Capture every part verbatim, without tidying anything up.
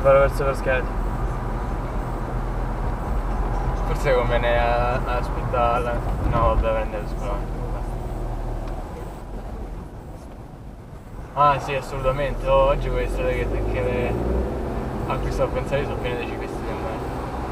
vado verso Frascati. Forse conviene aspettare. No, vabbè, prendere sicuramente. Ah sì, assolutamente. Oh, oggi quelle strade che, che le... a cui sto a pensare sono piene di ciclisti di me.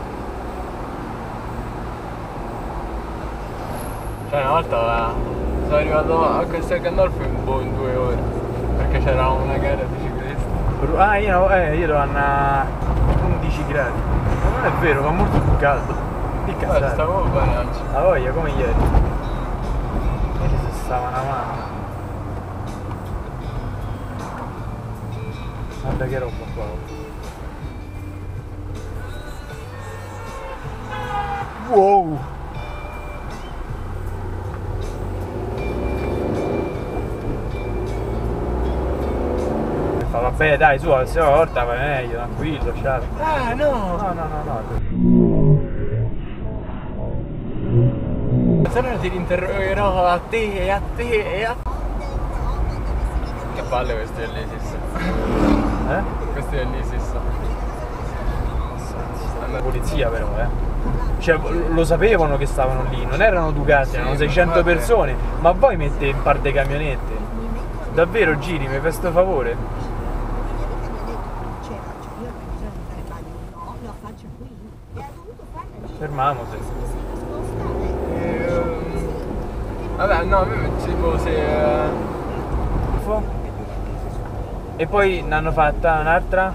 Cioè una volta sono arrivato a Castel Gandolfo in, boh, in due ore perché c'era una gara di ciclisti. Ah, io, eh, io devo andare a undici gradi. Ma non è vero, fa molto più caldo. Che Guarda, cazzo? stavo bene oggi. La voglia, come ieri. Ieri si stava una mano. Guarda che roba qua. Wow! Fa, vabbè dai, su, la prossima volta va meglio, tranquillo, ciao. Ah no! No, no, no, no. Se no ti rinterrogherò a te e a te e a te. Che palle questi dell'ISIS. Eh? Questi dell'ISIS. La polizia però, eh. Cioè, lo sapevano che stavano lì, non erano Ducati, erano Sì, seicento vabbè. persone. Ma voi mette in par de camionette. Davvero, Giri, mi fai sto favore? Fermiamoci. Ehm, Vabbè, no, a me tipo se... eh, E poi ne hanno fatta un'altra.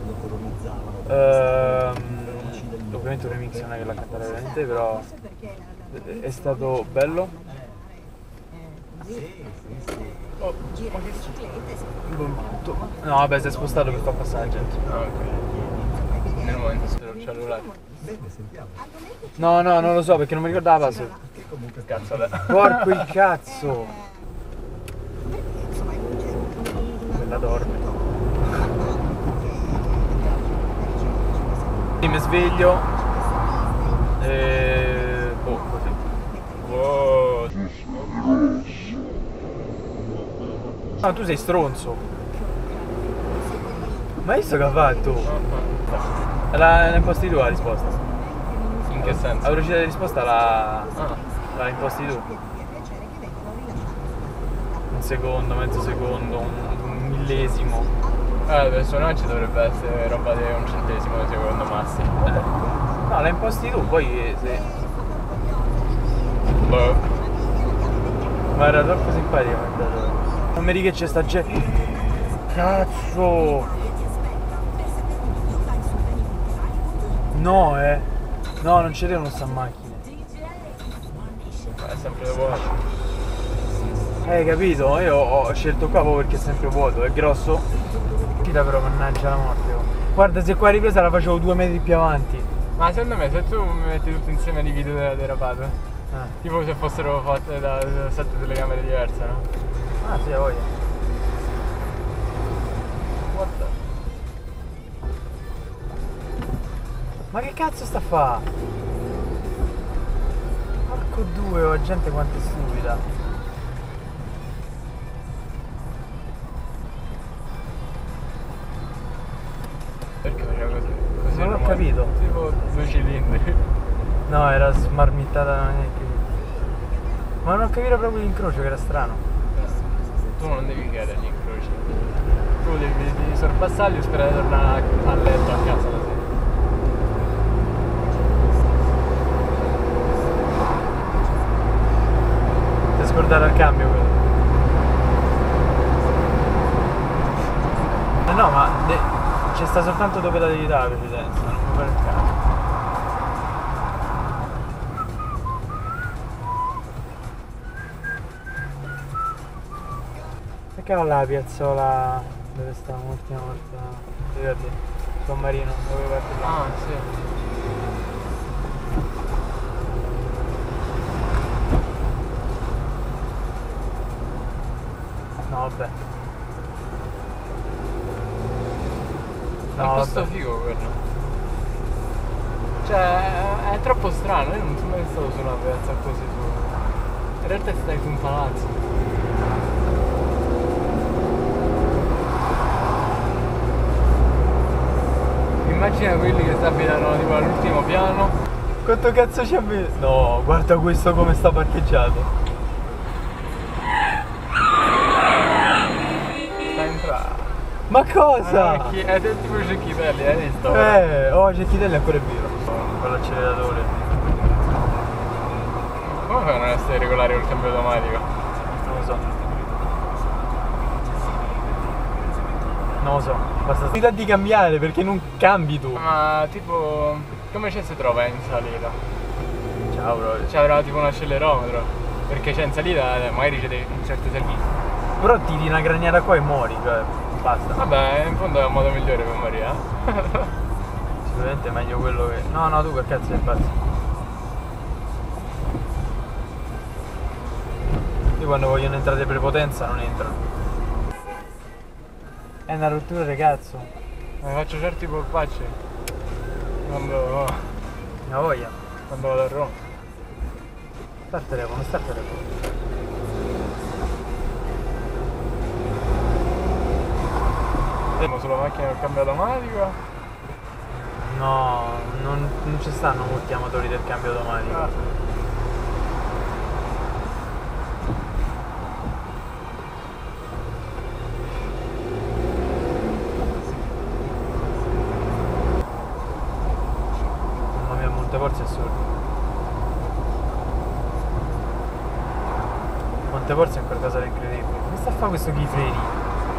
Ehm, ovviamente un remix non è che l'ha cantata veramente, però è stato bello. Oh, No, vabbè, si è spostato per far passare la gente. ah, ok. Nel momento spero il cellulare. No, no, non lo so perché non mi ricordo la password. Cazzo, vabbè. Porco il cazzo! Quella dorme. Mi sveglio e... boh, così. Wow. No, tu sei stronzo. Ma hai visto che ha fatto? La, la imposti tu la risposta. In che senso? La velocità di risposta la, Ah. la imposti tu. Un secondo, mezzo secondo, un, un millesimo. Eh, per suonarci dovrebbe essere roba di un centesimo di secondo massimo. Eh. No, la imposti tu, poi eh, se... Boh. Ma era troppo simpatica. Non mi dica che c'è sta gente. Cazzo! No, eh. No, non ci devono sta macchine. È sempre vuoto. Hai capito? Io ho scelto qua proprio perché è sempre vuoto, è grosso. Tira però, mannaggia la morte. Oh. Guarda, se qua ripresa la facevo due metri più avanti. Ma secondo me se tu mi metti tutto insieme di video della derapata, Ah, tipo se fossero fatte da sette telecamere diverse, no? ah sì, voglio. What the? Ma che cazzo sta a fa? Porco due, oh, gente quanto è stupida. Perché faceva così? Così Non l'ho normale. capito. Tipo due cilindri. No, era smarmittata neanche. Ma non ho capito proprio l'incrocio, che era strano. Tu non devi chiedere gli incroci. Tu devi, devi sorpassarli e sperare di tornare a, a letto a casa la sera. Ti scordare al cambio quello. Eh no, ma de- c'è sta soltanto dove la devi dare la precedenza, non mi pare il caso. Perché non la piazzola dove stavamo l'ultima volta? Ti ricordi? San Marino, dove parte là? Ah, sì. No, vabbè. È No, un posto vabbè. figo quello. Cioè, è, è troppo strano, io non sono mai stato su una piazza così su. In realtà stai su un palazzo. immagina quelli che si abitano tipo all'ultimo piano. Quanto cazzo ci avvede? No, guarda questo come sta parcheggiato. Sta entrando. Ma cosa? Ah, chi- è del tipo Cecchitelli, hai visto? Eh, oh, Cecchitelli è ancora vivo. Con l'acceleratore. Come fai a non essere regolare col cambio automatico? Non lo so. Non lo so. Basta la di cambiare perché non cambi tu. Ma tipo, come ci si trova in salita? Ciao, bro. Cioè avrà tipo un accelerometro. Perché c'è in salita eh, magari c'è dei- un certo servizio. Però tiri una graniera qua e muori, cioè, basta. Vabbè, in fondo è un modo migliore per morire, eh? Sicuramente è meglio quello che... No, no, tu che cazzo sei pazzo? Io quando vogliono entrare di prepotenza non entrano. È una rottura ragazzo. Mi faccio certi colpacci. Quando, Una voglia. quando vado a Roma. Sta il telefono, sta il telefono. Siamo sulla macchina del cambio automatico. No, non, non ci stanno molti amatori del cambio automatico. Ah. Mamma mia, Monteporsi è assurdo. Monteporsi è qualcosa di incredibile. Come sta a fare questo Ghifreri?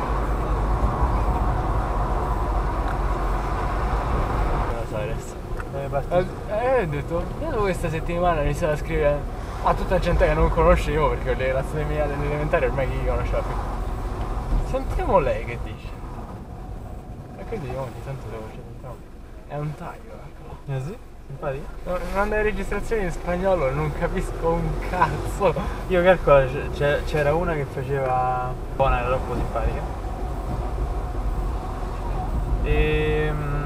Eh, basta. Eh, eh, ho detto, io questa settimana ho iniziato a scrivere a tutta gente che non conoscevo, perché le relazioni mie delle elementari ormai chi conosceva più. Sentiamo lei che dice. E quindi ogni tanto devo sentiamo. È un taglio, ecco. Eh sì? Simpatico? No, manda le registrazioni in spagnolo, non capisco un cazzo. Io calcolo, c'è- c'era una che faceva... Buona, era troppo simpatica. Ehm...